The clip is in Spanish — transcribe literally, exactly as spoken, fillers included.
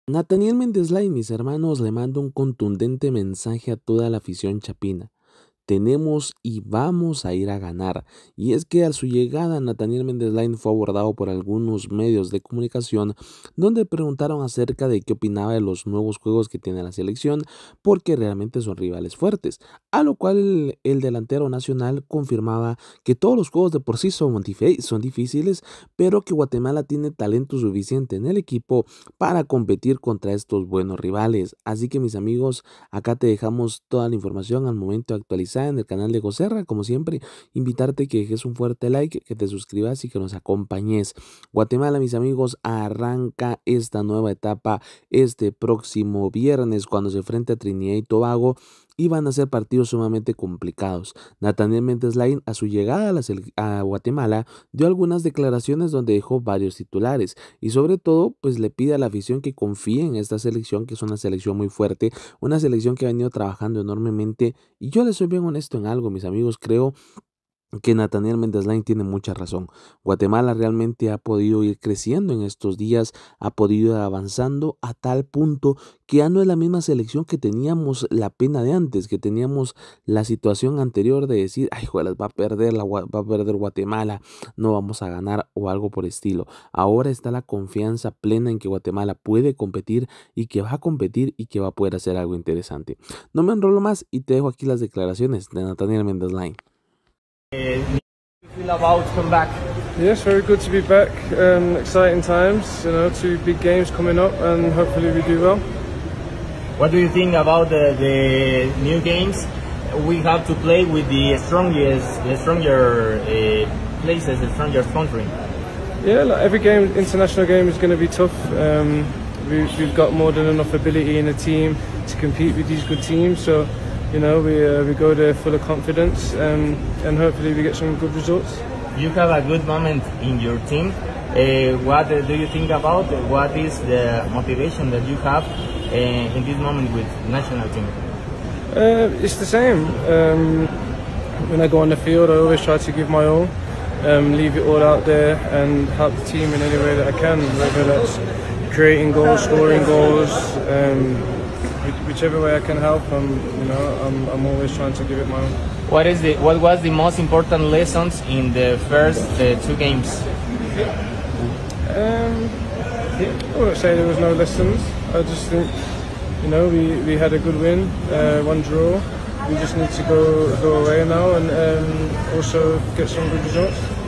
Nathaniel Mendeslay, mis hermanos, le manda un contundente mensaje a toda la afición chapina. Tenemos y vamos a ir a ganar. Y es que a su llegada, Nathaniel Mendeslay fue abordado por algunos medios de comunicación donde preguntaron acerca de qué opinaba de los nuevos juegos que tiene la selección, porque realmente son rivales fuertes. A lo cual el, el delantero nacional confirmaba que todos los juegos de por sí son, son difíciles, pero que Guatemala tiene talento suficiente en el equipo para competir contra estos buenos rivales. Así que, mis amigos, acá te dejamos toda la información al momento de actualizar en el canal de Goserra. Como siempre, invitarte que dejes un fuerte like, que te suscribas y que nos acompañes. Guatemala, mis amigos, arranca esta nueva etapa este próximo viernes cuando se enfrente a Trinidad y Tobago, y van a ser partidos sumamente complicados. Nathaniel Mendeslay, a su llegada a, la a Guatemala, dio algunas declaraciones donde dejó varios titulares y sobre todo pues le pide a la afición que confíe en esta selección, que es una selección muy fuerte, una selección que ha venido trabajando enormemente. Y yo les soy bien honesto en algo, mis amigos, creo que Nathaniel Mendeslay tiene mucha razón. Guatemala realmente ha podido ir creciendo en estos días, ha podido ir avanzando a tal punto que ya no es la misma selección que teníamos la pena de antes, que teníamos la situación anterior de decir, ay, juelas, va a perder la, va a perder Guatemala, no vamos a ganar o algo por estilo. Ahora está la confianza plena en que Guatemala puede competir y que va a competir y que va a poder hacer algo interesante. No me enrolo más y te dejo aquí las declaraciones de Nathaniel Mendeslay. Uh, you feel about to come back? Yes, very good to be back. Um, exciting times, you know, two big games coming up, and hopefully we do well. What do you think about the, the new games? We have to play with the strongest, the stronger uh, places, the strongest country. Yeah, like every game, international game is going to be tough. Um, we, we've got more than enough ability in the team to compete with these good teams, so. You know, we uh, we go there full of confidence, um, and hopefully we get some good results. You have a good moment in your team. Uh, what uh, do you think about? What is the motivation that you have uh, in this moment with national team? Uh, it's the same. Um, when I go on the field, I always try to give my all, um, leave it all out there, and help the team in any way that I can. Whether that's creating goals, scoring goals. Um, Whichever way I can help, um, you know, I'm, I'm always trying to give it my own. What is the what was the most important lessons in the first uh, two games? Um, I wouldn't say there was no lessons. I just think, you know, we, we had a good win, uh, one draw. We just need to go go away now and um, also get some good results.